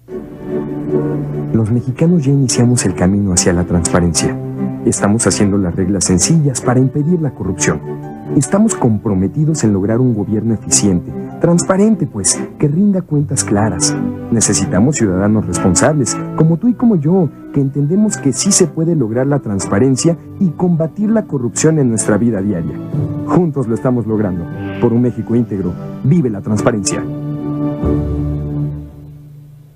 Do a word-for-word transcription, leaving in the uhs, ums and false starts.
Los mexicanos ya iniciamos el camino hacia la transparencia. Estamos haciendo las reglas sencillas para impedir la corrupción. Estamos comprometidos en lograr un gobierno eficiente, transparente pues, que rinda cuentas claras. Necesitamos ciudadanos responsables, como tú y como yo, que entendemos que sí se puede lograr la transparencia y combatir la corrupción en nuestra vida diaria. Juntos lo estamos logrando. Por un México íntegro, vive la transparencia.